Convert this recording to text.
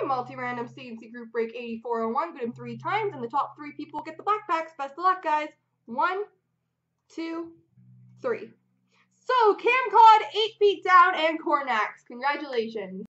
multi-random C&C group break 8401. Get them 3 times, and the top 3 people get the backpacks. Best of luck, guys. 1, 2, 3. So, Camcod, 8 Feet Down, and Cornax. Congratulations.